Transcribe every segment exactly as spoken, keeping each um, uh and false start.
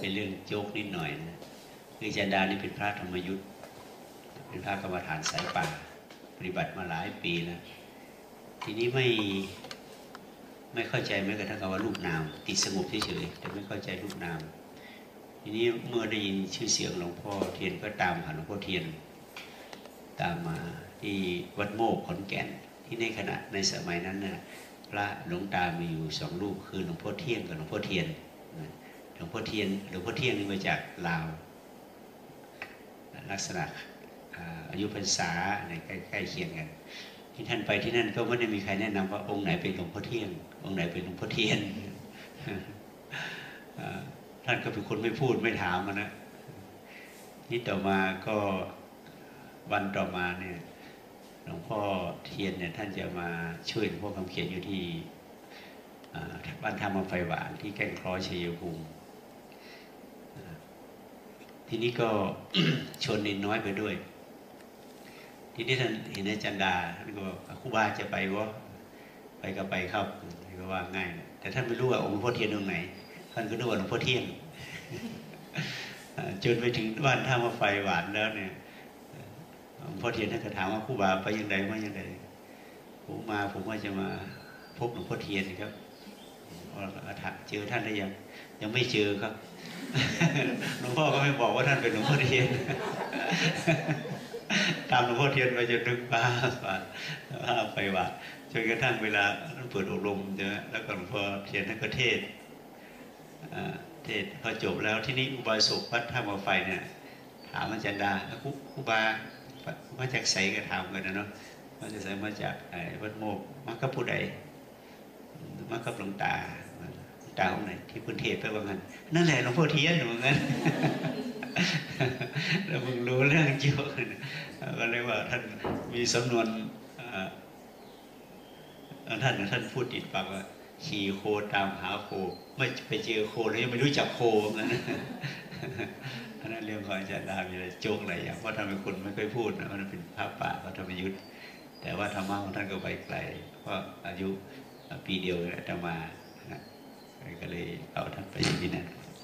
เรื่องโจ๊กนิดหน่อยนะคืออาจารย์ดานี่เป็นพระธรรมยุทธเป็นพระกรรมฐานสายป่าปฏิบัติมาหลายปีแล้วทีนี้ไม่ไม่เข้าใจแม้กระทั่งคำว่ารูปนามติดสงบเฉยๆแต่ไม่เข้าใจรูปนามทีนี้เมื่อได้ยินชื่อเสียงหลวงพ่อเทียนก็ตามหาหลวงพ่อเทียนตามมาที่วัดโมกขอนแก่นที่ในขณะในสมัยนั้นนะพระหลวงตามีอยู่สองรูปคือหลวงพ่อเที่ยงกับหลวงพ่อเทียนหลวงพ่อเทียนหลวงพ่อเที่ยงนี่มาจากลาวลักษณะอายุพรรษาในใกล้ๆเคียงกันที่ท่านไปที่นั่นก็ไม่ได้มีใครแนะนำว่าองค์ไหนเป็นหลวงพ่อเที่ยงองค์ไหนเป็นหลวงพ่อเทียนท่านก็เป็นคนไม่พูดไม่ถามนะนี่ต่อมาก็วันต่อมาเนี่ยหลวงพ่อเทียนเนี่ยท่านจะมาช่วยหลวงพ่อคำเขียนอยู่ที่บ้านธรรมไฟหวานที่แก่งคล้อยชัยภูมิทีนี้ก็ ชวนนินน้อยไปด้วยทีนี้ท่านเห็นอาจารย์ดาท่านก็บอกครูบาจะไปวะไปก็ไปครับก็ว่าง่ายแต่ท่านไม่รู้ว่าองค์หลวงพ่อเทียนตรงไหนท่านก็นึกว่าหลวงพ่อเทียนจนไปถึงบ้านท่ามาไฟหวานแล้วเนี่ยหลวงพ่อเทียนท่านก็ถามว่าครูบาไปยังไงมายังไงผมมาผมว่าจะมาพบหลวงพ่อเทียนครับเจอท่านได้ยังยังไม่เจอครับหลวงพ่อก็ไม่บอกว่าท่านเป็นหลวงพ่อเทียนตามหลวงพ่อเทียนไปจนถึงบ้านบ้านไปวัดจนกระทั่งเวลาท่านเปิดอบรมใช่ไหมแล้วก็หลวงพ่อเทียนท่านก็เทศเทศพอจบแล้วที่นี่อุบาสกวัดท่ามาไฟเนี่ยถามอาจารย์ดาครูครูบามาจากไสก็ถามกันนะเนาะมาจากไสมาจากวัดโมกมากับผู้ใดมากับหลวงตาตาองค์ไหนที่พุทธเทศไปว่างั้นนั่นแหละหลวงพ่อเทียนเหมือนกันแล้วมึงรู้เรื่องเกี่ยวกันก็เรียกว่าท่านมีสำนวนท่านท่านพูดติดปากว่าขี่โคตามหาโคไม่ไปเจอโคแล้วยังไม่รู้จักโคเหมือนกันอันนั้นเรื่องของอาจารย์ดามีอะไรโจ๊กอะไรอย่างว่าทำเป็นคนไม่เคยพูดนะมันเป็นภาพป่าเขาธรรมยุทธ์แต่ว่าธรรมะของท่านก็ไปไกลเพราะอายุปีเดียวอาตมาก็เลยเอาท่านไปอย่างนี้นะ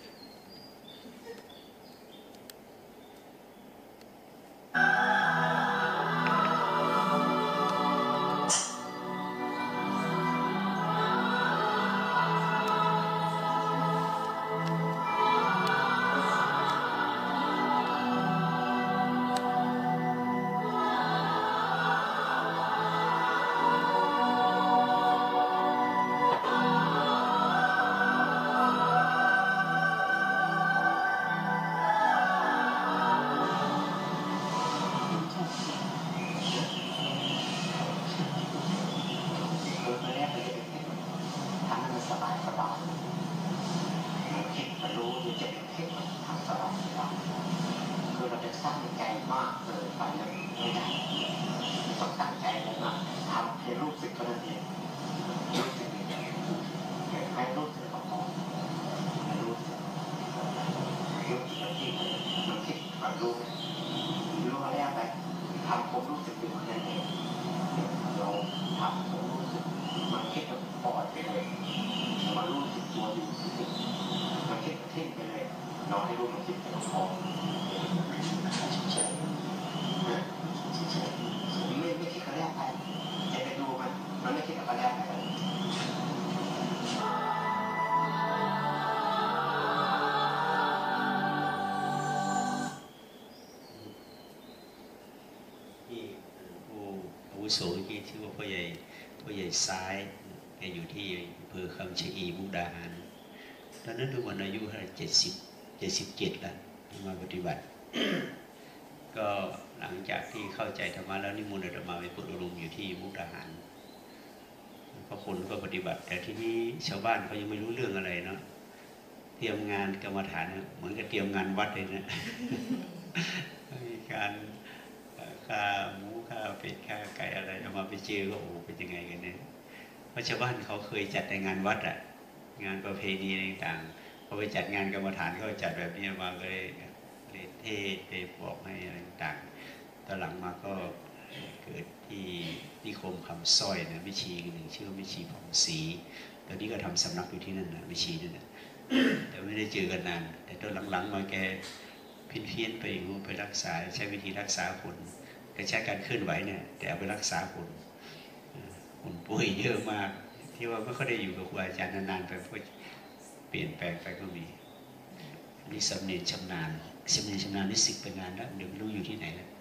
โสที่ชื่อว่าพ่อใหญ่พ่อใหญ่ซ้ายแกอยู่ที่อำเภอคำชะอีมุกดาหารตอนนั้นทุกวันอายุเจ็ดสิบเจ็ดสิบเจ็ดแล้วมาปฏิบัติ ก็หลังจากที่เข้าใจธรรมะแล้วนิมนต์อาตมาไปเปิดอบรมอยู่ที่มุกดาหารก็คนก็ปฏิบัติแต่ที่นี้ชาวบ้านเขายังไม่รู้เรื่องอะไรเนาะเตรียมงานกรรมฐานเหมือนกับเตรียมงานวัดเลยนะมีการข้าหมูข้าเป็ดข้าไก่อะไรเอามาไปเจอก็โอ้เป็นยังไงกันเนี่ยเพราะชาวบ้านเขาเคยจัดในงานวัดอะงานประเพณีต่างๆเขาไปจัดงานกรรมฐานเขาจัดแบบนี้มาเลยเลยเทศเลยบอกให้อะไรต่างๆตอนหลังมาก็เกิดที่นิคมคำสร้อยนะแม่ชีหนึ่งชื่อแม่ชีผ่องศรีตอนนี้ก็ทำสำนักอยู่ที่นั่นนะวิชีนั่นนะแต่ไม่ได้เจอกันนานแต่ตอนหลังๆมาแกเพี้ยนเพี้ยนไปไปรักษาใช้วิธีรักษาคนแต่ใช้การเคลื่อนไหวเนี่ยแต่เอาไปรักษาคนคนป่วยเยอะมากที่ว่าไม่ค่อยได้อยู่กับครูอาจารย์นานๆไปก็เปลี่ยนแปลงไปก็มีนี่สำเนียงชำนาญสำเนียงชำนาญนี่สิบไปงานแล้วเดี๋ยวไม่รู้อยู่ที่ไหนแล้ว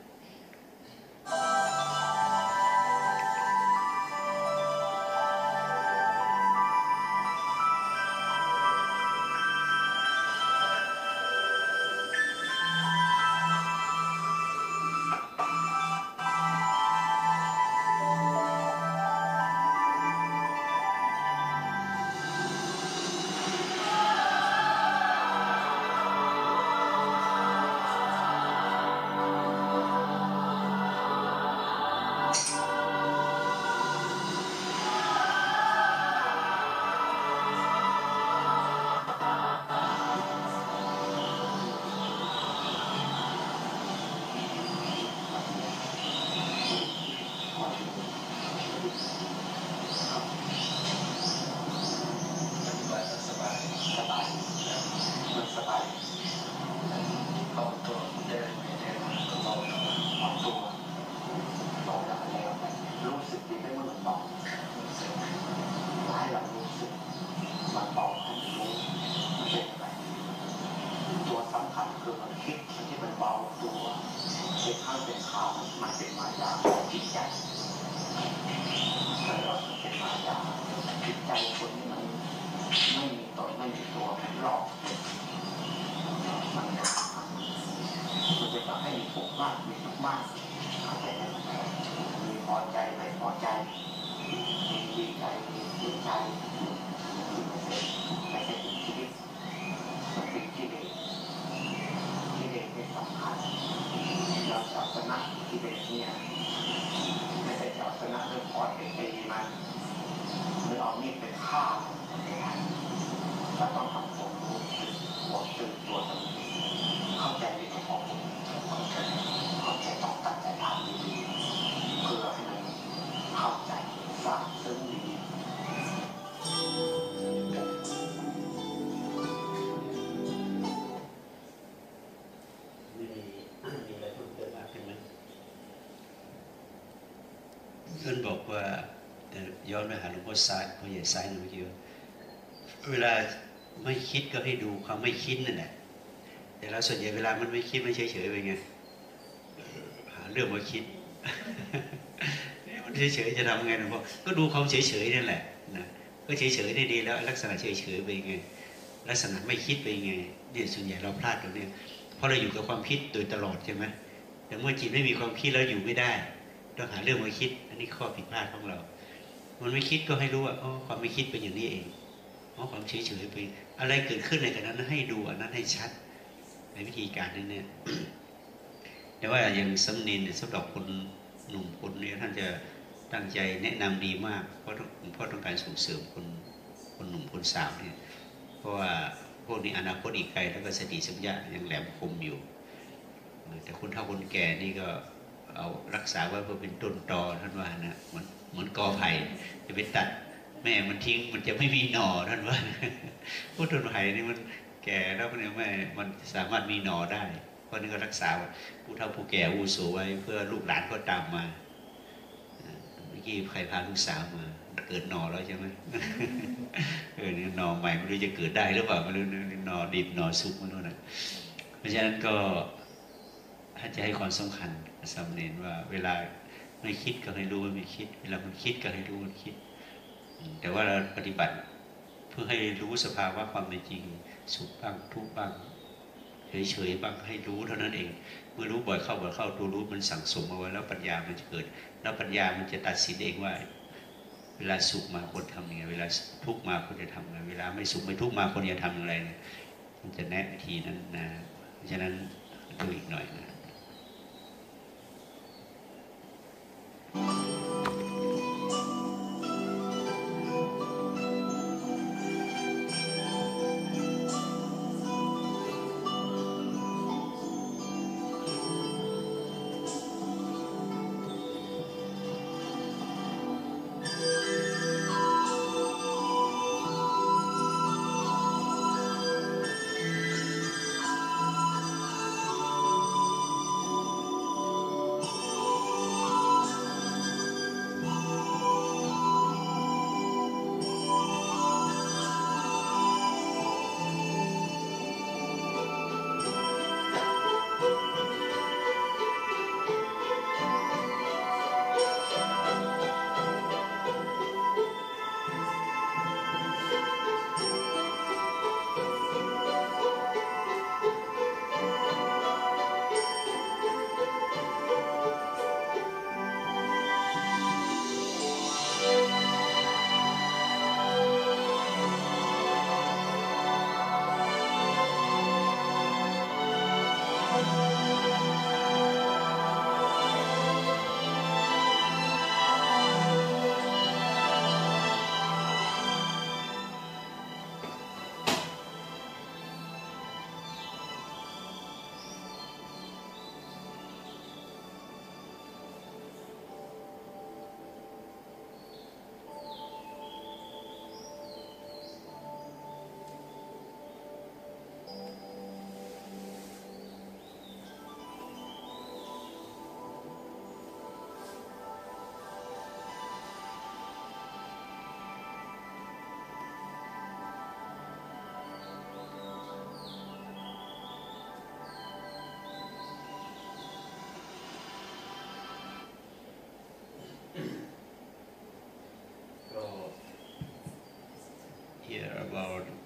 ท่านบอกว่าย้อนไปหาหลวงพ่อสายพ่อใหญ่สายหนึ่งเมื่อกี้เวลาไม่คิดก็ให้ดูความไม่คิดนั่นแหละแต่เราส่วนใหญ่เวลามันไม่คิดไม่เฉยๆไปไงหาเรื่องมาคิดมันเฉยๆจะทำไงหลวงพ่อก็ดูความเฉยๆนั่นแหละนะก็เฉยๆได้ดีแล้วลักษณะเฉยๆไปไงลักษณะไม่คิดไปไงเนี่ยส่วนใหญ่เราพลาดตรงนี้เพราะเราอยู่กับความคิดโดยตลอดใช่ไหมแต่เมื่อจิตไม่มีความคิดแล้วอยู่ไม่ได้ต้องหาเรื่องมาคิดอันนี้ข้อผิดพลาดของเรามันไม่คิดก็ให้รู้ว่าอ๋อความไม่คิดเป็นอย่างนี้เองอ๋อความเฉยๆไปอะไรเกิดขึ้นในขณะนั้นให้ดูอันนั้นให้ชัดในวิธีการนั้นเนี่ยแต่ว่าอย่างสำเนียงสำหรับคนหนุ่มคนนี้ท่านจะตั้งใจแนะนำดีมากเพราะหลวงพ่อต้องการส่งเสริมคนคนหนุ่มคนสาวเนี่ยเพราะว่าพวกนี้อนาคตอีกไกลแล้วก็สติสัมปชัญญะยังแหลมคมอยู่แต่คนเฒ่าคนแก่นี่ก็เอารักษาไว้เพื่อเป็นต้นตอท่านว่านะเหมือนเหมือนกอไผ่จะไปตัดแม่มันทิ้งมันจะไม่มีหน่อท่านว่าพวกต้นไผ่นี่มันแก่แล้วเนี่ยแม่มันสามารถมีหน่อได้เพราะนี่ก็รักษาผู้เฒ่าผู้แก่อาวุโสไว้เพื่อลูกหลานก็ตามมาเมื่อกี้ใครพาลูกสาวมาเกิดหน่อแล้วใช่ไหมเออเนี่ยหน่อใหม่ไม่รู้จะเกิดได้หรือเปล่าไม่รู้หน่อดิบหน่อสุกไม่รู้นะเพราะฉะนั้นก็ถ้าจะให้ความสำคัญสำเนียงว่าเวลาไม่คิดก็ให้รู้ว่าไม่คิดเวลามันคิดก็ให้รู้ว่าคิดแต่ว่าเราปฏิบัติเพื่อให้รู้สภาวะความเป็นจริงสุขบ้างทุกข์บ้างเฉยๆบ้างให้รู้เท่านั้นเองเมื่อรู้บ่อยเข้าบ่อยเข้าตัวรู้มันสั่งสมเอาไว้แล้วปัญญามันจะเกิดแล้วปัญญามันจะตัดสินเองว่าเวลาสุขมาควรทำยังไงเวลาทุกข์มาควรจะทำยังไงเวลาไม่สุขไม่ทุกข์มาควรจะทำอย่างไรมันจะแนะวิธีนั้นนะเพราะฉะนั้นดูอีกหน่อยนะ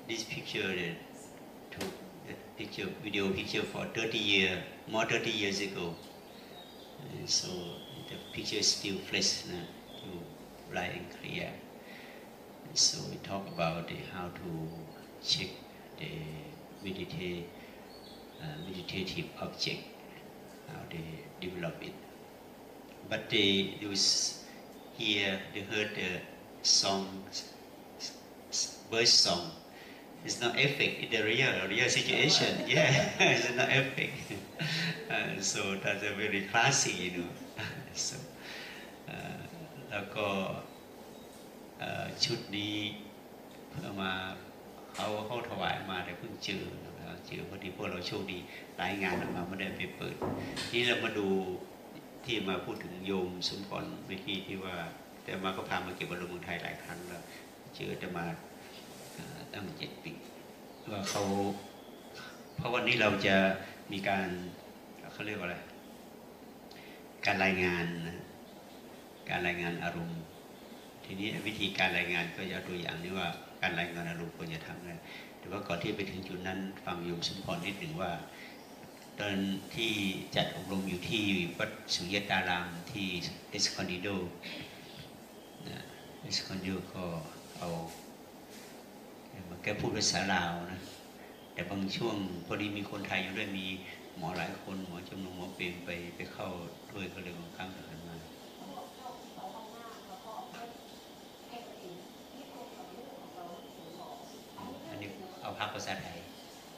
this picture that took the picture video picture for thirty years more thirty years ago and so the picture is still fresh uh, still bright and clear and so we talk about the, how to check the meditate uh, meditative object how they develop it but they, they was here they heard the song bird song it's not effect in the real real situation yeah it's not effect uh, so that's a very classic you know so แล้วก็ชุดนี้เพื่อมาเขาเขาถวายมาแต่เพิ่งเจอเจอพอดีพวกเราโชคดีรายงานออกมาไม่ได้ไปเปิดนี่เรามาดูที่มาพูดถึงโยมสมพรเมื่อกี้ที่ว่าแต่มาก็พามาเก็บอารมณ์เมืองไทยหลายครั้งแล้วเจอจะมาตั้งเจ็ดปีว่าเขาเพราะวันนี้เราจะมีการเขาเรียกว่าอะไรการรายงานการรายงานอารมณ์ทีนี้วิธีการรายงานก็จะตัวอย่างนี้ว่าการรายงานอารมณ์ควรจะทำไงแต่ว่าก่อนที่ไปถึงจุดนั้นฟังโยมสมพรนิดหนึ่งว่าตอนที่จัดอบรมอยู่ที่วัดสุญญตารามที่เอสคอนดิโดเอสคอนดิโดก็เอาแกพูดภาษาลาวนะแต่บางช่วงพอดีมีคนไทยอยู่ด้วยมีหมอหลายคนหมอจำนงหมอเปรมไปไปเข้าด้วยก็เลยบางครั้งหันมาอันนี้เอาภาพภาษาไทย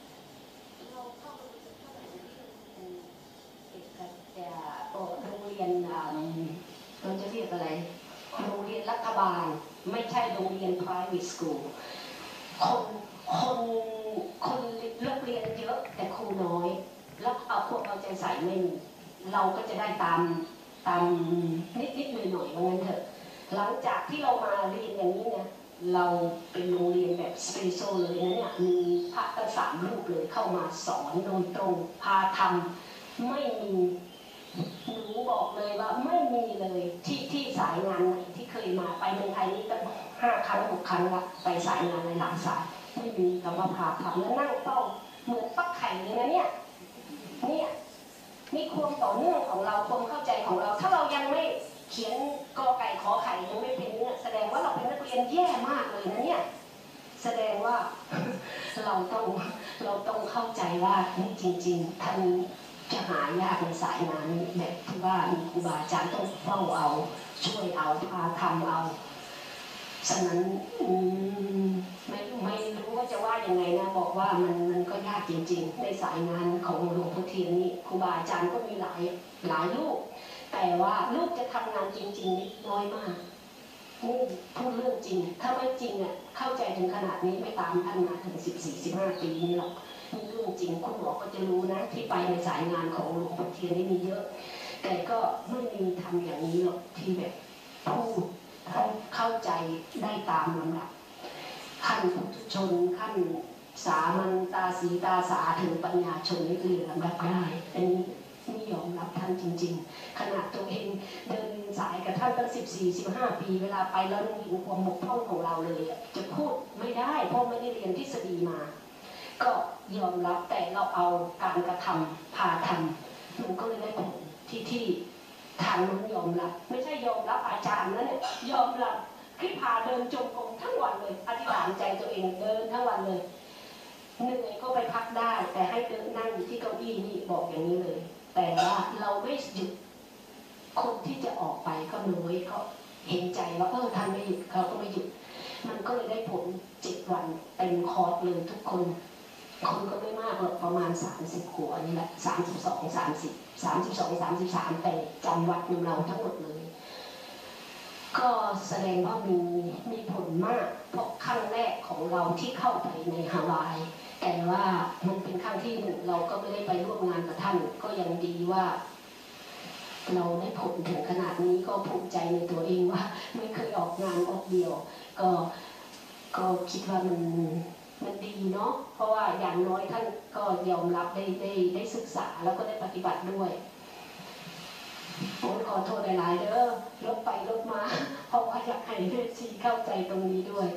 โรงเรียนเราจะเรียกอะไรโรงเรียนรัฐบาลไม่ใช่โรงเรียน private school คนคนคนเลิกเรียนเยอะแต่ครูน้อยแล้วเอาพวกเอาใจใส่ไม่มีเราก็จะได้ตามตามนิดนิดหน่อยหน่อยว่างั้นเถอะหลังจากที่เรามาเรียนอย่างนี้เนี่ยเราเป็นโรงเรียนแบบสเปเชียลเลยนะเนี่ยมีพระตั้งสามรูปเลยเข้ามาสอนโดยตรงพาทำไม่มีหนูบอกเลยว่าไม่มีเลยที่ที่สายงานไหนที่เคยมาไปเมืองไทยนี่ตั้งห้าครั้งหกครั้งละไปสายงานในหลายสายไม่มีคำว่าพาทำแล้วนั่งต้องเหมือนปักไข่เลยนะเนี่ยเนี่ยนี่ความต่อเนื่องของเราความเข้าใจของเราถ้าเรายังไม่เขียนกอไก่ขอไข่ยังไม่เป็นเนี่ยแสดงว่าเราเป็นนักเรียนแย่มากเลยนะเนี่ยแสดงว่าเราต้องเราต้องเข้าใจว่านี่จริงๆท่านจะหายากในสายงานนี้แบบที่ว่ามีครูบาอาจารย์ต้องเฝ้าเอาช่วยเอาพาทำเอาฉะนั้นไม่ไม่รู้ว่าจะว่ายังไงนะบอกว่ามันมันก็ยากจริงๆในสายงานของหลวงพ่อเทียนนี่ครูบาอาจารย์ก็มีหลายหลายลูกแต่ว่าลูกจะทำงานจริงๆนิดน้อยมากนี่พูดเรื่องจริงถ้าไม่จริงอ่ะเข้าใจถึงขนาดนี้ไม่ตามท่านมาถึงสิบสี่สิบห้าปีนี่หรอกนี่เรื่องจริงคุณหมอก็จะรู้นะที่ไปในสายงานของหลวงพ่อเทียนนี่มีเยอะแต่ก็ไม่มีทำอย่างนี้หรอกที่แบบพูดให้เข้าใจได้ตามลำดับขั้นปุถุชนขั้นสามัญตาสีตาสาถึงปัญญาชนนี่คือลำดับได้อันนี้นี่ยอมรับท่านจริงๆขนาดตัวเองเดินสายกับท่านตั้งสิบสี่สิบห้าปีเวลาไปแล้วนึกถึงความบกพร่องของเราเลยจะพูดไม่ได้เพราะไม่ได้เรียนทฤษฎีมาก็ยอมรับแต่เราเอาการกระทำพาทำมันก็เลยได้ผลที่ที่ทางนู้นยอมรับไม่ใช่ยอมรับอาจารย์นะเนี่ยยอมรับที่พาเดินจงกรมทั้งวันเลยอธิษฐานใจตัวเองเดินทั้งวันเลยเหนื่อยก็ไปพักได้แต่ให้เดินนั่งอยู่ที่เก้าอี้นี่บอกอย่างนี้เลยแต่ว่าเราไม่หยุดคนที่จะออกไปก็น้อยก็เห็นใจว่าเออท่านไม่หยุดเขาก็ไม่หยุดมันก็เลยได้ผลเจ็ดวันเต็มคอร์สเลยทุกคนคนก็ไม่มากหรอกประมาณสามสิบหัวนี่แหละสามสิบสองสามสิบสามสิบสองสามสิบสามแต่จำวัดของเราทั้งหมดเลยก็แสดงว่ามีมีผลมากเพราะครั้งแรกของเราที่เข้าไปในฮาวายแต่ว่ามันเป็นครั้งที่หนึ่งเราก็ไม่ได้ไปร่วมงานกับท่านก็ยังดีว่าเราได้ผลถึงขนาดนี้ก็ภูมิใจในตัวเองว่าไม่เคยออกงานออกเดียวก็ก็คิดว่ามันมันดีเนาะเพราะว่าอย่างน้อยท่านก็ยอมรับได้ได้ได้ศึกษาแล้วก็ได้ปฏิบัติด้วยผมขอโทษหลายๆเด้อลบไปลบมาเพราะว่าอยากให้เพื่อนชีเข้าใจตรงนี้ด้วย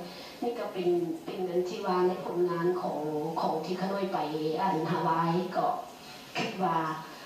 นี่ก็เป็นเป็นนันที่ว่าในผลงานของของที่ขน้อยไปอันฮาวายก็คิดว่า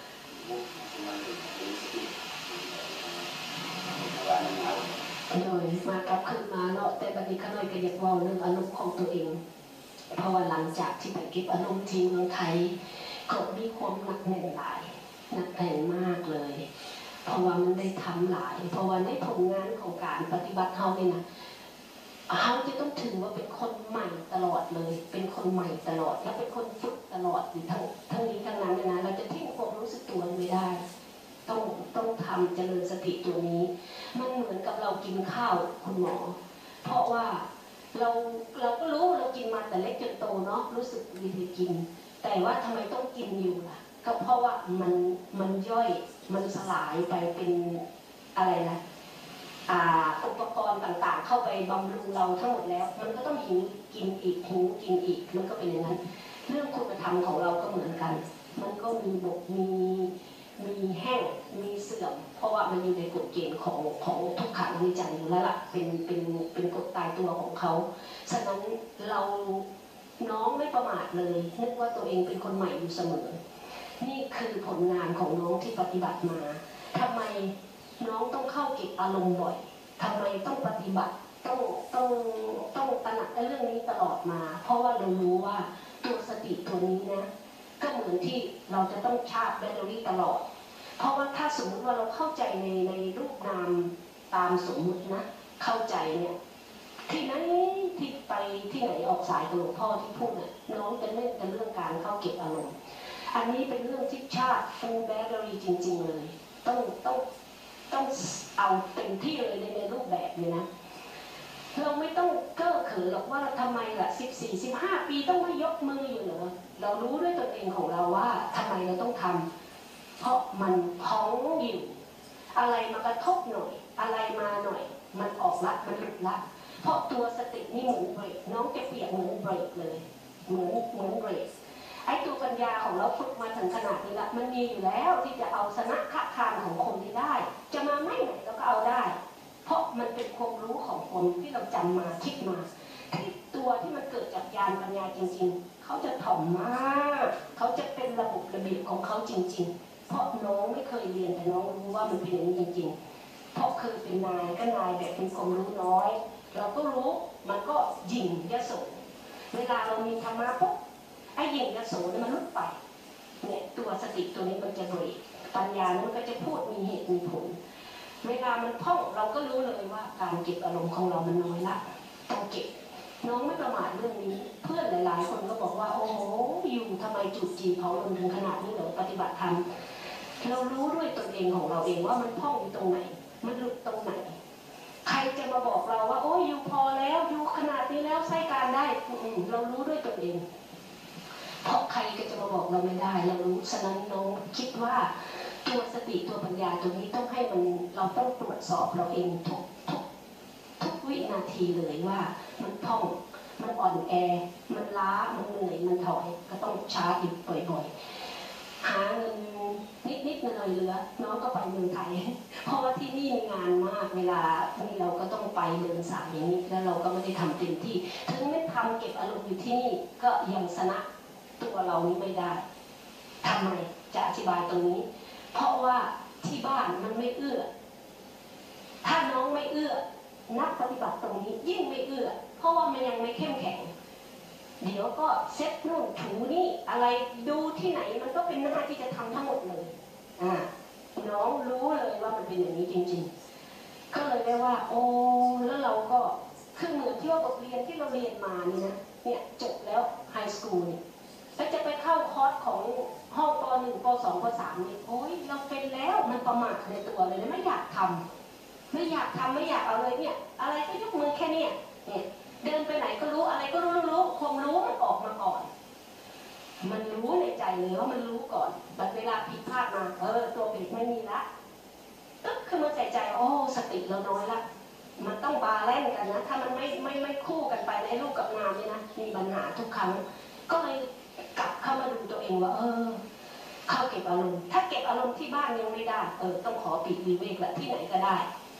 โดยมากลับขึ้นมาเนาะแต่บัดนี้ขน้อยก็อยากว่าเรื่องอารมณ์ของตัวเองเพราะว่าหลังจากที่ไปเก็บอารมณ์ที่เมืองไทยก็มีความหนักแน่นหลายหนักแน่นมากเลยเพราะว่ามันได้ทำหลายเพราะว่าในผลงานของการปฏิบัติเขาเนี่ยนะเขาจะต้องถือว่าเป็นคนใหม่ตลอดเลยเป็นคนใหม่ตลอดและเป็นคนฝึกตลอดอยู่ทั้งทั้งนี้ทั้งนั้นนะเราจะทิ้งความรู้สึกตัวไม่ได้ต้องต้องทำเจริญสติตัวนี้มันเหมือนกับเรากินข้าวคุณหมอเพราะว่าเราเราก็รู้เรากินมาแต่เล็กจนโตเนาะรู้สึกดีที่กินแต่ว่าทำไมต้องกินอยู่ล่ะก็เพราะว่ามันมันย่อยมันสลายไปเป็นอะไรนะอุปกรณ์ต่างๆเข้าไปบำรุงเราทั้งหมดแล้วมันก็ต้องหิวกินอีกหิวกินอีกมันก็เป็นอย่างนั้นเรื่องคุณธรรมของเราก็เหมือนกันมันก็มีบกมีมีแห้งมีเสื่อมเพราะว่ามันอยู่ในกฎเกณฑ์ของของทุกขังอนิจจังอยู่แล้วล่ะเป็นเป็นเป็นกฎตายตัวของเขาฉะนั้นเราน้องไม่ประมาทเลยนึกว่าตัวเองเป็นคนใหม่อยู่เสมอนี่คือผลงานของน้องที่ปฏิบัติมาทำไมน้องต้องเข้าเก็บอารมณ์บ่อยทำไมต้องปฏิบัติต้องต้องต้องตระหนักในเรื่องนี้ตลอดมาเพราะว่าเรารู้ว่าตัวสติตัวนี้นะก็เหมือนที่เราจะต้องชาร์จแบตเตอรี่ตลอดเพราะว่าถ้าสมมติว่าเราเข้าใจในในรูปนามตามสมมุตินะเข้าใจเนี่ยที่ไหนที่ไปที่ไหนออกสายกับหลวงพ่อที่พูดเนี่ยน้องจะเล่นกันเรื่องการเข้าเก็บอารมณ์อันนี้เป็นเรื่องที่ชาร์จฟูลแบตเตอรี่จริงๆเลยต้องต้องต้องเอาเต็มที่เลยในในรูปแบบนี้นะเราไม่ต้องเก้อเขินหรอกว่าทำไมล่ะสิบสี่ สิบห้าปีต้องมายกมืออยู่เหรอเรารู้ด้วยตัวเองของเราว่าทำไมเราต้องทำเพราะมันท้องอยู่อะไรมากระทบหน่อยอะไรมาหน่อยมันออกละมันหลุดละเพราะตัวสตินี่เหมือนเบรกน้องจะเปรียบเหมือนเบรกเลยเหมือนเหมือนเบรกไอ้ตัวปัญญาของเราฝึกมาถึงขนาดนี้ละมันมีอยู่แล้วที่จะเอาชนะข้าคานของคนที่ได้จะมาไม่ไหนเราก็เอาได้เพราะมันเป็นความรู้ของคนที่เราจำมาคิดมาที่ตัวที่มันเกิดจากญาณปัญญาจริงๆเขาจะถ่อมมากเขาจะเป็นระบบระเบียบของเขาจริงๆเพราะน้องไม่เคยเรียนแต่น้องรู้ว่ามันเป็นอย่างนี้จริงๆเพราะเคยเป็นนายก็นายแบบเป็นความรู้น้อยเราก็รู้มันก็ยิ่งยโสเวลาเรามีธรรมะปุ๊บไอ้ยิ่งยโสเนี่ยมันลุกไปเนี่ยตัวสติตัวนี้มันจะเบรกปัญญามันก็จะพูดมีเหตุมีผลเวลามันท่องเราก็รู้เลยว่าการเก็บอารมณ์ของเรามันน้อยละต้องเก็บน้องไม่ประมาทเรื่องนี้เพื่อนหลายๆคนก็บอกว่าโอ้โหอยู่ทำไมจุดจีเผาลงถึงขนาดนี้เหรอปฏิบัติธรรมเรารู้ด้วยตนเองของเราเองว่ามันท่องอยู่ตรงไหนมันหลุดตรงไหนใครจะมาบอกเราว่าโอ้ยอยู่พอแล้วอยู่ขนาดนี้แล้วใช้การได้เรารู้ด้วยตนเองเพราะใครก็จะมาบอกเราไม่ได้เรารู้ฉะนั้นน้องคิดว่าตัวสติตัวปัญญาตัวนี้ต้องให้มันเราต้องตรวจสอบเราเองทุกทุกทุกวินาทีเลยว่ามันท่องมันอ่อนแอมันล้ามันเหนื่อยมันถอยก็ต้องชาร์จอีกบ่อยๆหาเงินนิดนิดหน่อยเหลือน้องก็ไปเมืองไทยเพราะว่าที่นี่มีงานมากเวลานี่เราก็ต้องไปเดินสายอย่างนี้แล้วเราก็ไม่ได้ทำเต็มที่ถึงไม่ทำเก็บอารมณ์อยู่ที่นี่ก็ยังชนะตัวเรานี้ไม่ได้ทำไมจะอธิบายตรงนี้เพราะว่าที่บ้านมันไม่เอื้อถ้าน้องไม่เอื้อนักปฏิบัติตรงนี้ยิ่งไม่เอื้อเพราะว่ามันยังไม่เข้มแข็งเดี๋ยวก็เซ็ตนู่นถูนี่อะไรดูที่ไหนมันก็เป็นหน้าที่จะทำทั้งหมดเลยอ่าน้องรู้เลยว่ามันเป็นอย่างนี้จริงๆก็เลยได้ว่าโอ้แล้วเราก็คือเหมือนที่ว่าบทเรียนที่เราเรียนมานี่นะเนี่ยจบแล้วไฮสคูลเนี่ยแล้วจะไปเข้าคอร์สของห้องป.หนึ่ง ป.สอง ป.สามนี่โอ้ยเราเป็นแล้วมันประมาทในตัวเลยไม่อยากทำไม่อยากทำไม่อยากเอาเลยเนี่ยอะไรก็ยกมือแค่นี้เนี่ยเดินไปไหนก็รู้อะไรก็รู้รู้ความรู้มันออกมาก่อนมันรู้ในใจเลยว่ามันรู้ก่อนบัดเวลาผิดพลาดมาเออตัวผิดไม่มีละตึ๊บขึ้นมาใส่ใจโอ้สติเราน้อยละมันต้องบาแลนซ์กันนะถ้ามันไม่ไม่ไม่คู่กันไปในรูปกับนามนี่นะมีปัญหาทุกครั้งก็เลยกลับเข้ามาดูตัวเองว่าเออเข้าเก็บอารมณ์ถ้าเก็บอารมณ์ที่บ้านยังไม่ได้เออต้องขอปีกวิเวกละที่ไหนก็ได้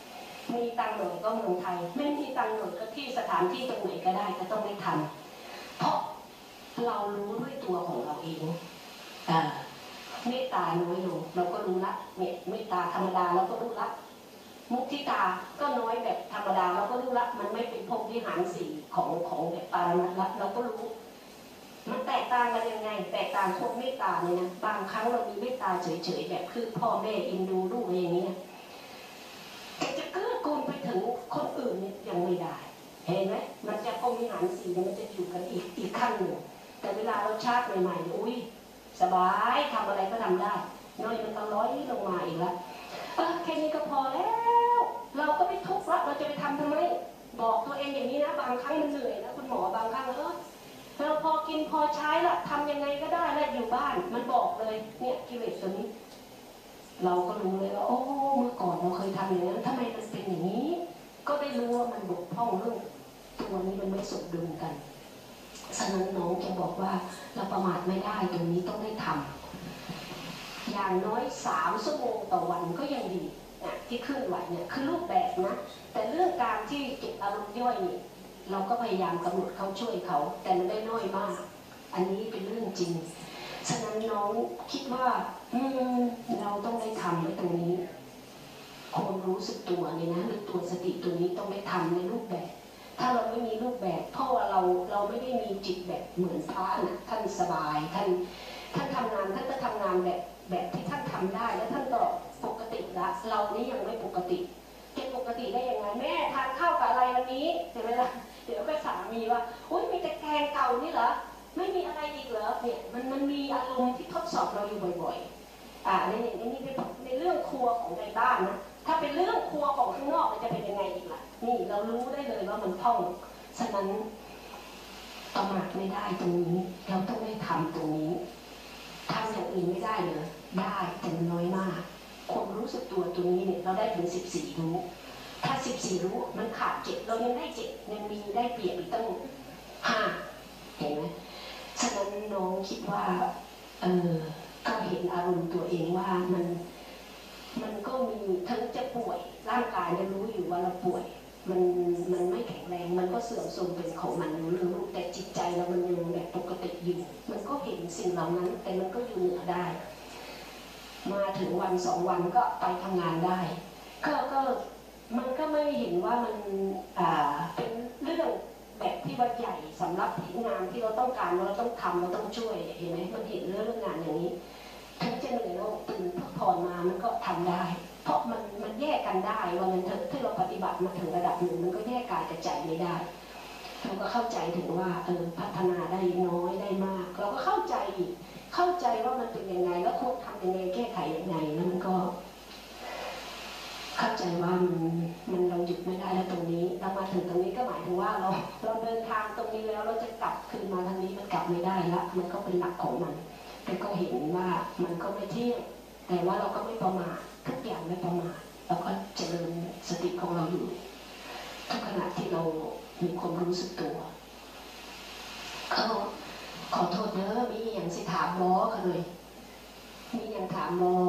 มีตังค์หน่อยก็เมืองไทยไม่มีตังค์หน่อยก็ที่สถานที่ตรงไหนก็ได้ก็ต้องไม่ทำเพราะเรารู้ด้วยตัวของเราเองอ่าเมตตาน้อยลงเราก็รู้ละเนี่ยเมตตาธรรมดาเราก็รู้ละมุทิตาก็น้อยแบบธรรมดาเราก็รู้ละมันไม่เป็นพรหมวิหารสี่ของของแบบปารมัตถ์ละเราก็รู้มันแตกต่างกันยังไงแตกต่างพวกเมตตาเนี่ยนะบางครั้งเรามีเมตตาเฉยๆแบบคือพ่อแม่อินดูลูกอะไรอย่างเงี้ยแต่จะเกื้อกูลไปถึงคนอื่นเนี่ยยังไม่ได้เห็นไหมมันจะพรหมวิหารสี่มันจะอยู่กันอีกอีกขั้นหนึ่งแต่เวลาเราชาติใหม่ๆอุ้ยสบายทำอะไรก็ทำได้น้อยมันก็ร้อยลงมาอีกแล้วเออแค่นี้ก็พอแล้วเราก็ไม่ทุกข์ละเราจะไปทำทำไมบอกตัวเองอย่างนี้นะบางครั้งมันเหนื่อยนะคุณหมอบางครั้งเออเราพอกินพอใช้ละทำยังไงก็ได้แล้วอยู่บ้านมันบอกเลยเนี่ยกิเลสตัวนี้เราก็รู้เลยว่าโอ้เมื่อก่อนเราเคยทำอย่างนั้นทำไมมันเป็นอย่างนี้ก็ได้รู้ว่ามันบกพร่องเรื่องตัวนี้มันไม่สมดุลกันฉะนั้นน้องจะบอกว่าเราประมาทไม่ได้ตรงนี้ต้องได้ทำอย่างน้อยสามชั่วโมงต่อวันก็ยังดีเนี่ยที่เคลื่อนไหวเนี่ยคือรูปแบบนะแต่เรื่องการที่เก็บอารมณ์ย่อยนี่เราก็พยายามกำหนดเขาช่วยเขาแต่มันได้น้อยมากอันนี้เป็นเรื่องจริงฉะนั้นน้องคิดว่าอืมเราต้องได้ทำในตรงนี้ความรู้สึกตัวเนี่ยนะหรือตัวสติตัวนี้ต้องได้ทำในรูปแบบถ้าเราไม่มีรูปแบบเพราะว่าเราเราไม่ได้มีจิตแบบเหมือนพระนะท่านสบายท่านท่านทำงานท่านก็ทำงานแบบแบบที่ท่านทำได้แล้วท่านก็ปกติละเรานี่ยังไม่ปกติจะปกติได้ยังไงแม่ทานข้าวกับอะไรวันนี้เห็นไหมล่ะเดี๋ยวก็สามีว่าโอ๊ยมีแต่แกงเก่านี่เหรอไม่มีอะไรอีกเหรอเนี่ยมันมันมีอารมณ์ที่ทดสอบเราอยู่บ่อยๆอ่าในในนี้ในในเรื่องครัวของในบ้านนะถ้าเป็นเรื่องครัวของข้างนอกมันจะเป็นยังไงอีกล่ะนี่เรารู้ได้เลยว่ามันท่องฉะนั้นประมาทไม่ได้ตรงนี้เราต้องได้ทำตรงนี้ทำอย่างอื่นไม่ได้เลยได้แต่น้อยมากความรู้สึกตัวตรงนี้เนี่ยเราได้ถึงสิบสี่รู้ถ้าสิบสี่รู้มันขาดเจ็ดเรายังได้เจ็ดยังมีได้เปรียบอีกตั้งห้าเห็นไหมฉะนั้นน้องคิดว่าเออก็เห็นอารมณ์ตัวเองว่ามันมันก็มีทั้งจะป่วยร่างกายเรารู้อยู่ว่าเราป่วยมันมันไม่แข็งแรงมันก็เสื่อมโทรมเป็นของมันรู้รู้แต่จิตใจเรามันยังแบบปกติอยู่มันก็เห็นสิ่งเหล่านั้นแต่มันก็อยู่เหนือได้มาถึงวันสองวันก็ไปทำงานได้ก็ก็มันก็ไม่เห็นว่ามันอ่าเป็นเรื่องแบบที่ว่าใหญ่สำหรับงานที่เราต้องการเราต้องทำเราต้องช่วยเห็นไหมมันเห็นเรื่องเรื่องงานอย่างนี้ถึงจะเหนื่อยเราตื่นพักผ่อนมามันก็ทำได้เพราะมันมันแยกกันได้ว่ามันถ้าเราปฏิบัติมาถึงระดับหนึ่งมันก็แยกกายกับใจไม่ได้เราก็เข้าใจถึงว่าเออพัฒนาได้น้อยได้มากเราก็เข้าใจอีกเข้าใจว่ามันเป็นยังไงแล้วควรทำยังไงแก้ไขยังไงแล้วมันก็เข้าใจว่ามันมันเราหยุดไม่ได้แล้วตรงนี้เรามาถึงตรงนี้ก็หมายถึงว่าเราเราเดินทางตรงนี้แล้วเราจะกลับคืนมาทางนี้มันกลับไม่ได้ละมันก็เป็นหลักของมันแต่ก็เห็นว่ามันก็ไม่เที่ยงแต่ว่าเราก็ไม่ประมาททุกอย่างไม่ประมาทเราก็เจริญสติของเราอยู่ทุกขณะที่เรามีความรู้สึกตัวเขาขอโทษเด้อมีอย่างสิถามล้อกันเลยมีอย่างถามล้อ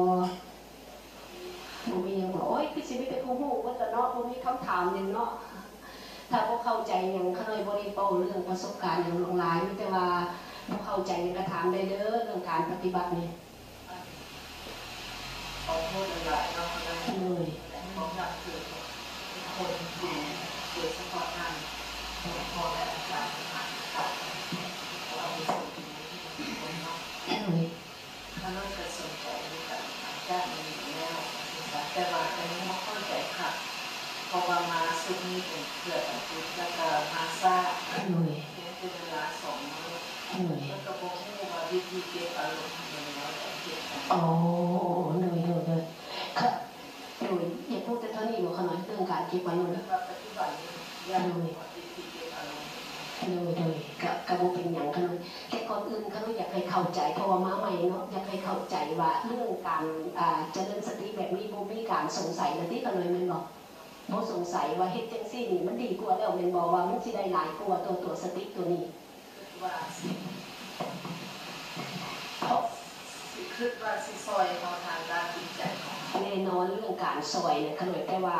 มีอย่างบอกโอ๊ยพี่สิไม่เป็นผู้หูว่าแต่เนาะผมมีคำถามอย่างเนาะถ้าพวกเข้าใจอย่างเคยบริโภคเรื่องประสบการณ์อย่างลงลายแต่ว่าพวกเข้าใจอย่างกระถามได้เด้อเรื่องการปฏิบัติเนี่ยขอโทษหลายๆเนาะเลยของหลักคือคนดูโดยเฉพาะทางพอและอาจารย์ตัดเราไปสู่ที่นี้คนเนาะถ้าเราจะสนใจในการแก้มันอยู่แล้วแต่ว่าอันนี้ไม่ค่อยใจค่ะพอมามาสุดนี้เป็นเกิดอะไรแล้วก็มาซาเป็นเวลาสองมื้อแล้วก็บอกให้ว่าวิธีเก็บอารมณ์อย่างไรเก็บอ๋อเหนื่อยเหนื่อยเลยค่ะโดยอย่าพูดแต่เท่านี้บอกขนาดเรื่องการเก็บอารมณ์เลยเลยเลยกับกระโบเป็นอย่างกันเลยแต่ก่อนอื่นเขาอยากให้เข้าใจเพราะว่ามาใหม่เนาะอยากให้เข้าใจว่าเรื่องการเจริญสติแบบนี้โบมีการสงสัยนะที่กันเลยมันบอกโบสงสัยว่าเฮ็ดจังซี่นี่มันดีกว่าแล้วมันบอกว่ามันสิได้หลายกว่าตัวตัวสติตัวนี้ว่าเพราะคิดว่าสิซอยเขาทางด้านจิตใจของแน่นอนเรื่องการซอยเนี่ยเขาเลยแต่ว่า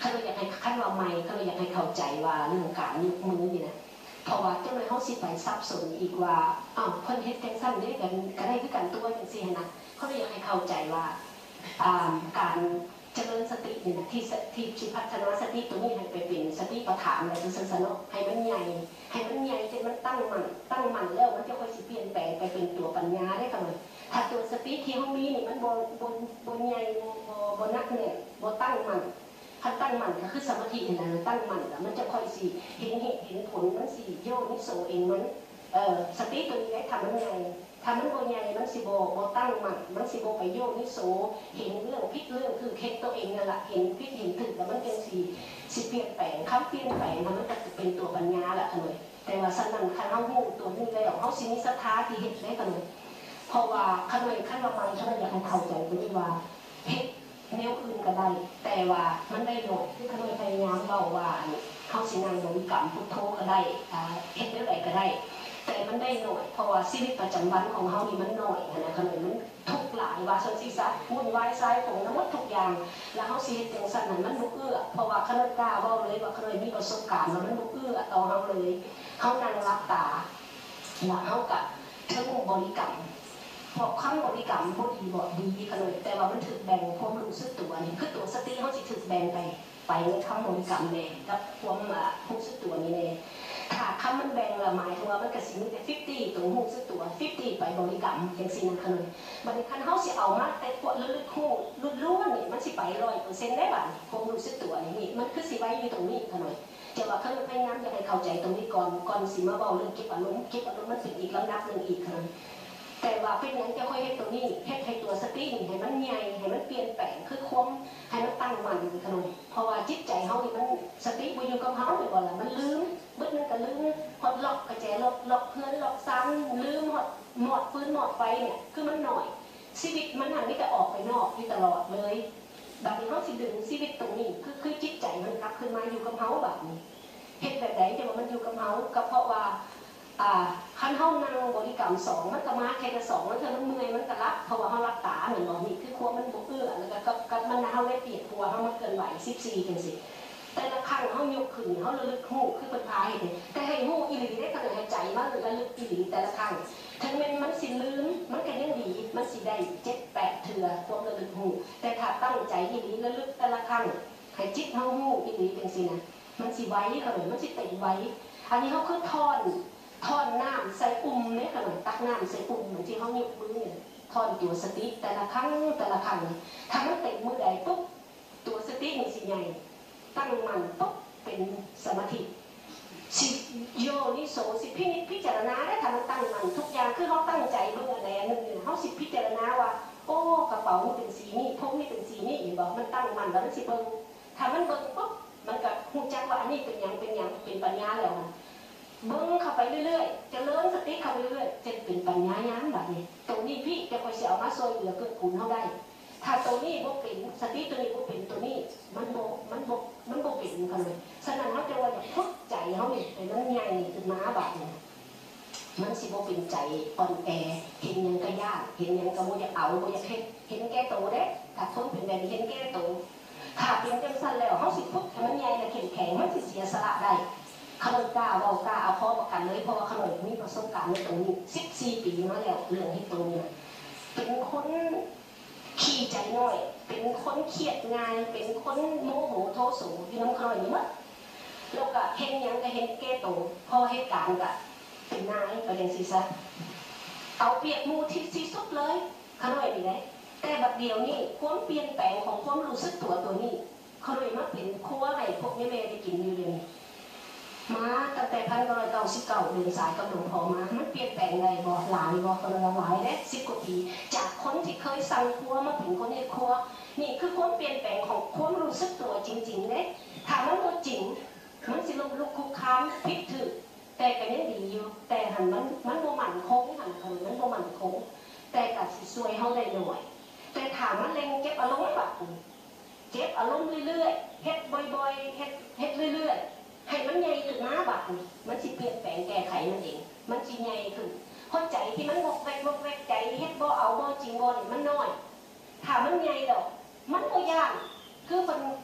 เขาเราอยากให้ขั้นว่าใหม่เขาเราอยากให้เข้าใจว่าเรื่องการยกมือนี่นะเพราะว่าเจ้าเลยเขาสิไปซับสนอีกว่าอ้าวเพิ่นเฮ็ดจังซั่นได้กันก็ได้คือกันตัวจังซี่นะเขาเลยอยากให้เข้าใจว่าการเจริญสตินี่นะที่ที่ที่พัฒนาสติตัวนี้ให้ไปเป็นสติปัฏฐานอะไรคือสนุกให้มันใหญ่ให้มันใหญ่จนมันตั้งมั่นตั้งมั่นแล้วมันจะค่อยสิเปลี่ยนแปลงไปเป็นตัวปัญญาได้กันเลยถ้าตัวสติที่เขามีนี่มันบนบนบนใหญ่บนบนนักเนี่ยบนตั้งมั่นถ้าตั้งมั่นก็คือสมาธินี่นะตั้งมั่นแล้วมันจะค่อยสิเห็นเหตุเห็นผลมันสิโยนิโสเองมันเอ่อสติตัวนี้ได้ทำมันใหญ่ทำมันบนใหญ่มันสิโบโบตั้งมั่นมันสิโบไปโยนิโสเห็นเรื่องพิษเรื่องคือเห็นตัวเองนั่นแหละเห็นพิษเห็นถึงแล้วมันเป็นสีสิเปลี่ยนแปลงคำเปลี่ยนแปลงมันก็จะเป็นตัวปัญญาแหละเลยแต่ว่าสันนันคันเขาหูตัวนี้แล้วเขาสินิสถาที่เห็นได้กันเลยเพราะว่าขนมขั้นละมันขนมอยากให้เข้าใจตัวนี้ว่าเห็ดแนวอื่นก็ได้แต่ว่ามันได้หมดที่ขนมพยายามเบาว่าเขาสินังบริกรรมพุทโธก็ได้เห็ดได้ไรก็ได้แต่มันได้หน่อยเพราะว่าชีวิตประจำวันของเขานี่มันหน่อยนะขนมมันทุกหลายว่าส่วนศีรษะวุ่นวายซ้ายของน้ำมันทุกอย่างแล้วเขาชีวิตจังสันนั้นมันบุกเอื้อเพราะว่าขนมกล้าเบาเลยว่าขนมมีประสบการณ์แล้วมันบุกเอื้อต่อเขาเลยเขานั่งรับตาแล้วเขากับเท่งบริกรรมพอคำบริกรรมพอดีบอกดีขนมแต่ว่ามันถึกแบ่งความรู้สึกตัวนี่คือตัวสติเขาจะถึกแบ่งไปไปในคำบริกรรมเนี่ยกับความรู้สึกตัวนี่เนี่ยถ้าคำมันแบ่งละหมายถึงว่ามันกระสิมีแต่ฟิฟตี้ตรงหูสึกตัวฟิฟตี้ไปบริกรรมอย่างสิ่งนั้นขนมบริการเขาสิเอามาแต่พวกลึกๆหูลุ้นๆนี่มันสิไปร้อยเปอร์เซ็นต์ได้บ้างความรู้สึกตัวนี่มันคือสิไว้อยู่ตรงนี้ขนมจะว่าเขาพยายามอยากให้เข้าใจตรงนี้ก่อนก่อนสิมาเบาเรื่องเก็บอารมณ์เก็บอารมณ์มันเป็นอีกลำดับหนึ่งอีกขนมแต่ว่าเป็นอย่างจะค่อยให้ตัวนี้ให้ให้ตัวสติให้มันใหญ่ให้มันเปลี่ยนแปลงคือความให้มันตั้งมั่นขนมเพราะว่าจิตใจเขานี่มันสติไปอยู่กับเขาเลยว่าละมันลืมบึ้ดนั่นก็ลืมหดล็อกกระแจล็อกล็อกเพื่อนล็อกซ้ำลืมหดหมดฟื้นหมดไฟเนี่ยคือมันหน่อยชีวิตมันหันนี่จะออกไปนอกที่ตลอดเลยแบบนี้เขาสิดึงชีวิตตรงนี้คือคือจิตใจมันกลับขึ้นมาอยู่กับเขาแบบนี้เหตุแบบไหนจะว่ามันอยู่กับเขาก็เพราะว่าขั้นเท่านั่งบริกรรมสองมันก็มาแค่ละสองมันเธอมันเมื่อยมันก็รับเพราะว่าเขารับตาเหมือนนอนนี่คือควมันบุกเอื้อแล้วก็กับมันน่าเขาได้เปลี่ยนตัวเขามันเกินไหวสิบสี่กันสิแต่ละครั้งเขายกขึ้นเขาระลึกหูคือเป็นพายเลยแต่ให้หูอิหลีได้ขนาดใจมากเลยระลึกอิหลีแต่ละครั้งทั้งมันมันสิลืมมันก็ยังดีมันสิได้เจ็ดแปดเถื่อความระลึกหูแต่ถ้าตั้งใจอิหลีระลึกแต่ละครั้งให้จิตเขาหูอิหลีเป็นสินะมันสิไว้เลยมันสิติดไว้อันนี้เขาคือทอนทอนน้ำใส่ปุ่มเนี่ยขนมตักน้ำใส่ปุ่มเหมือนที่เขายกมือเนี่ยทอนตัวสติแต่ละครั้งแต่ละครั้งถ้ามันติดมือใดปุ๊บตัวสติมันสิใหญ่ตั้งมันปุ๊บเป็นสมาธิสิโยนิโสสิพินิจพิจารณาได้ทำมันตั้งมันทุกอย่างคือเขาตั้งใจเมื่อใดหนึ่งหนึ่งเขาสิพิจารณาว่าโอ้กระเป๋านี่เป็นสีนี่พกนี่เป็นสีนี่อย่างบอกมันตั้งมันแล้วมันสิเบิ้งถ้ามันเบิ้งปุ๊บมันกับหูจักว่าอันนี้เป็นอย่างเป็นอย่างเป็นปัญญาแล้วมันเบิ้งเข้าไปเรื่อยๆจะเลื่อนสติเข้าไปเรื่อยๆจะเป็นปัญญาย้ำแบบนี้ตรงนี้พี่จะคอยเสียมาโซยเหลือเกินคุณเขาได้ถ้าตัวนี้บ่เป็นสติตัวนี้บ่เป็นตัวนี้มันบ่มันบ่มันบ่เป็นกันเลยฉะนั้นเขาจะว่าอยากฝึกใจเขาเนี่ยให้มันใหญ่ขึ้นมาแบบนี้มันสิบ่เป็นใจอ่อนแอเห็นยังก็ยากเห็นยังก็บ่อยากเอาบ่อยากเห็นเห็นแก่ตัวเด้ถ้าคนเป็นแบบนี้เห็นแก่ตัวถ้าเป็นจังซั่นแล้วเขาสิฝึกให้มันใหญ่และเข้มแข็งมันสิเสียสละได้ขนมกล้าเบากล้าเอาพอประกันเลยเพราะว่าขนมมีประสบการณ์ในตรงนี้สิบสี่ปีมาแล้วเรื่องที่ตรงนี้เป็นคนขี้ใจน้อยเป็นคนเครียดง่ายเป็นคนโมโหโทโสอยู่น้ำขนมนี่มั้งแล้วก็เห็นยังก็เห็นแก่ตัวพอเหตุการณ์ก็เป็นนายประเด็นสิซะเอาเปรียบมูที่ที่สุดเลยขนมนี่เลยแต่แบบเดียวนี่ความเปลี่ยนแปลงของความรู้สึกตัวตัวนี้ขนมมาเป็นครัวให้พวกแม่แม่ได้กินอยู่เลยมาตั้งแต่พันก็เลยเก้าสิบเก้าเดินสายกับหลวงพ่อมามันเปลี่ยนแปลงอะไรบ่หลายบ่ก็เลยหลายได้สิบกว่าปีจากคนที่เคยสั่งครัวมาเป็นคนเฮ็ดครัวนี่คือความเปลี่ยนแปลงของความรู้สึกตัวจริงๆเด้ถ้ามันบ่จริงมันสิลุกลุกคุกคานผิดถูกแต่ก็ยังดีอยู่แต่หันมันมันบ่มั่นคงหันคือมันบ่มั่นคงแต่ก็สิช่วยเฮาได้หน่อยแต่ถามมันเล็งเก็บอารมณ์แบบเก็บอารมณ์เรื่อยๆเฮ็ดบ่อยๆเฮ็ดเฮ็ดเรื่อยๆให้มันใหญ่ขึ้นมาบัดมันสิเปลี่ยนแปลงแก้ไขมันเองมันสิใหญ่ขึ้นเพราะใจที่มันวกแวกวกแวกใจเฮ็ดบ่เอาบ่จริงบ่นี่มันน้อยถ้ามันใหญ่ดอกมันบ่ยากคือมัน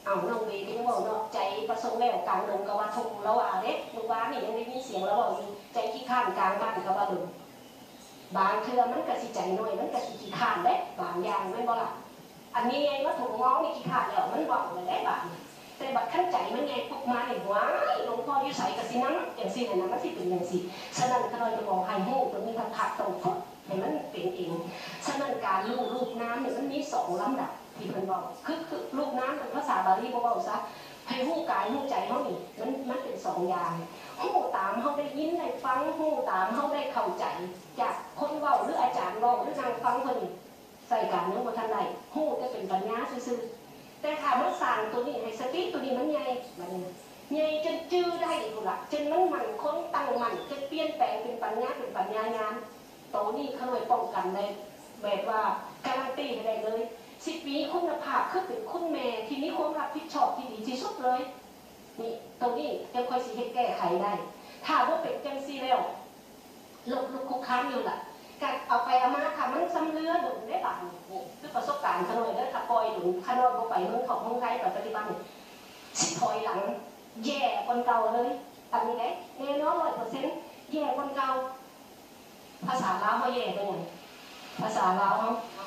เอาน้องเวก็ยังบอกเนาะใจประสงค์แล้วกลางดงกับว่าทงแล้วว่าเด็กลูกบ้านนี่ยังได้ยินเสียงแล้วบอกอยู่ใจขี้ข้านกลางบ้านกับว่าดงบางเทื่อมันกระสิใจหน่อยมันกระสิขี้ข้านเด็กบางอย่างไม่บ่ล่ะอันนี้ไงว่าถุงง้อนี่ขี้ข้านแล้วมันบอกเลยได้บางแต่บัดขั้นใจมันไงปุ๊บมาเนี่ยว้ายหลวงพ่อยุ่ใส่กับสินั้นอย่างสิเนี่ยนะมันสิเป็นอย่างสิฉะนั้นก็เลยจะบอกให้หูตรงนี้ทักทักตรงฟุตให้มันเป็นเองฉะนั้นการลูบลูบน้ำเนี่ยมันมีสองลำดับที่เพิ่นบอกคือคือลูกน้ำเป็นภาษาบาลีบ่เว้าซะให้ฮู้กายฮู้ใจเฮานี่มันมันเป็นสองอย่างฮู้ตามเฮาได้ยินได้ฟังฮู้ตามเฮาได้เข้าใจจากคนเว้าหรืออาจารย์เว้าหรือนางฟังเพิ่นนี่ใส่กันยังบ่ทันได้ฮู้แต่เป็นปัญญาซื่อๆแต่ถ้ามันสร้างตัวนี้ให้สติตัวนี้มันใหญ่บัดนี้ใหญ่จนจื้อได้พุ่นล่ะจนมันมั่นคงตั้งมั่นจนเปลี่ยนแปลงเป็นปัญญาเป็นปัญญาญาณตัวนี้เขาเลยป้องกันได้แบบว่าการันตีให้ได้เลยสิบปีคุณภาพคือเป็นคุณแม่ที่มีความรับผิดชอบที่ดีที่สุดเลยนี่ตรงนี้จะค่อยสิให้แก้ไขได้ถ้าว่าเป็นจังซี่แล้วลบลุกคุกค้านอยู่ล่ะการเอาไปเอามาค่ะมันซ้ำเรือหนุนได้บ้างนี่คือประสบการณ์ขนอยแล้วถ้าปล่อยหนุนขนอยลงไปมันของมึงไทยปฏิบัติสิถอยหลังแย่คนเก่าเลยอันนี้ได้แน่นอนร้อยเปอร์เซ็นต์แย่คนเก่าภาษาลาวเขาแย่เป็นไงภาษาลาวเขา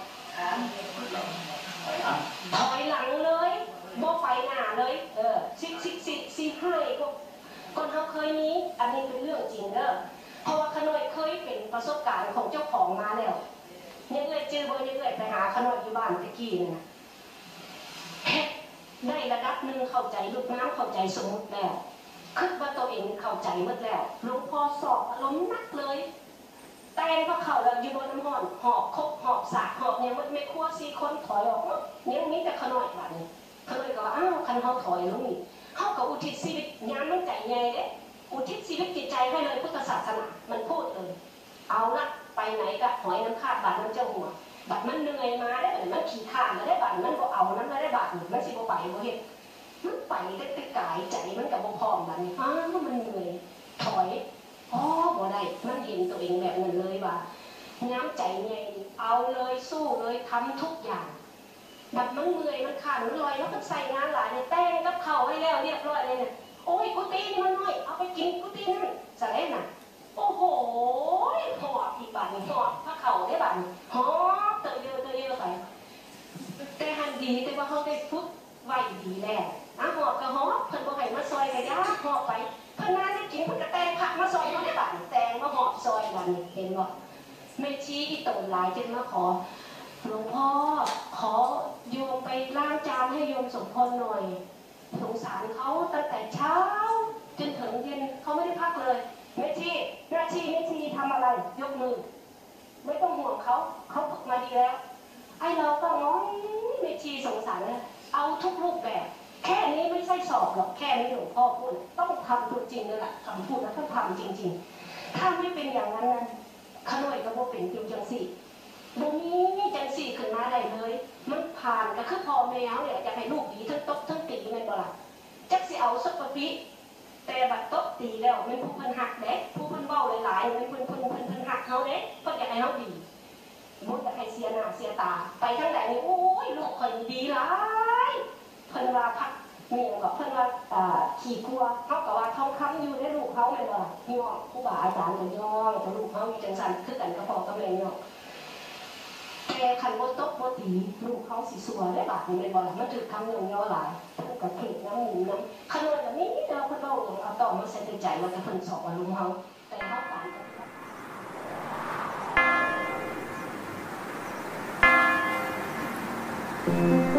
ถอยหลังเลยบ่ไปหน้าเลยเออสิสิสิสิให้ก็คนเขาเคยมีอันนี้เป็นเรื่องจริงเด้อเพราะว่าขนอยเคยเป็นประสบการณ์ของเจ้าของมาแล้วเนี่ยเอ้ยเจอเบอร์เนี่ยเอ้ยไปหาขนอยอยู่บ้านตะกี้นี่นะได้ระดับหนึ่งเข้าใจลูกน้ำเข้าใจสมมติแล้วคิดว่าตัวเองเข้าใจหมดแล้วหลวงพ่อสอบอารมณ์นักเลยแต่งก็เข่าแล้วอยู่บนน้ำห่อนหอบคบหอบสากหอบเนี่ยมันไม่คั่วซีคนถอยออกเนี่ยมีแต่ขน่อยแบบนี้ขน่อยก็ว่าอ้าวคันเขาถอยแล้วนี่เขากับอุทิศชีวิตงานมันใจใหญ่เด้อุทิศชีวิตจิตใจให้เลยพุทธศาสนามันพูดเลยเอาละไปไหนก็หอยน้ำคาดบาดน้ำเจ้าหัวบัดมันเหนื่อยมาได้บัดมันขี่ข้านมาได้บัดมันก็เอานั้นมาได้บัดมันสิบ่ไปบ่เห็นมันไปได้แต่กายใจมันกับบ่พร้อมบัดนี้อ้าวมันเหนื่อยถอยอ๋อบ่ได้มันเห็นตัวเองแบบนั้นเลยว่าน้ำใจไงเอาเลยสู้เลยทำทุกอย่างบัดมันเมื่อยมันขาดมันลอยแล้วมันใส่งานหลายเนี่ยแต่งกับเขาให้แล้วเรียบร้อยเลยเนี่ยโอ้ยกุฏินี่มันน้อยเอาไปกินกุฏินั่นจะเล่นน่ะโอ้โหหอบอีกบัดหอบพระเขาได้บัดหอบเตยเยอะเตยเยอะไปแต่หันดีแต่ว่าเขาได้พุทธไหวดีแล้วนะหอบกับหอบเพิ่นบ่ให้มาซอยกระยาหอบไปเพิ่นน่าจะกินเพิ่นก็แต่งผักมาซอยเขาได้บัดแต่งมาหอบซอยบัดเห็นบ่แม่ชี้อีโตหลายจนมาขอหลวงพ่อขอโยมไปล้างจานให้โยมสมพรหน่อยสงสารเขาตั้งแต่เช้าจนถึงเย็นเขาไม่ได้พักเลยแม่ชีหน้าที่แม่ชีทำอะไรยกมือไม่ต้องห่วงเขาเขาฝึกมาดีแล้วไอ้เราก็ง้อยแม่ชีสงสารนะเอาทุกรูปแบบแค่นี้ไม่ใช่สอบหรอกแค่นี้หลวงพ่อพูดต้องทำตัวจริงเลยล่ะคำพูดแล้วต้องทำจริงๆถ้าไม่เป็นอย่างนั้นนั้นขน่อยก็บ่เป็นจริงจังสิบ่มีจังสิขึ้นมาได้เลยมันผ่านก็คือพ่อแม่เขาเนี่ยจะให้ลูกดีทั้งตบทั้งตีแม่นบ่ล่ะจักสิเอาสักปะปิแต่บัดตบตีแล้วมันผู้เพิ่นหักเด็กผู้เพิ่นเว้าหลายๆมันเพิ่นเพิ่นเพิ่นเพิ่นหักเขาเด็กเพิ่นอยากให้เขาดีบ่อยากให้เสียหน้าเสียตาไปทางใดนี่โอ้ยลูกข่อยดีหลายเพิ่นว่าพักมีหยังก็เพิ่นว่าอ่าขี้กลัวเฮาก็ว่าทองคำอยู่ในลูกเขาแม่นบ่ล่ะย่อครูบาอาจารย์ก็ย่อแต่ลูกเขาอยู่จังซั่นคือกันกับพ่อกับแม่ย่อแต่คันบ่ตบบ่ตีลูกเขาสิสัวได้บาดนี่แม่นบ่ล่ะมันถูกคำย่อหลายเพิ่นก็เข็ดน้ำหมูน้ำขนาดนี้เด้อเพิ่นเว้าอย่างเอาต่อมาใส่ใจว่าแต่เพิ่นสอนลูกเฮาแต่เฮาปานกัน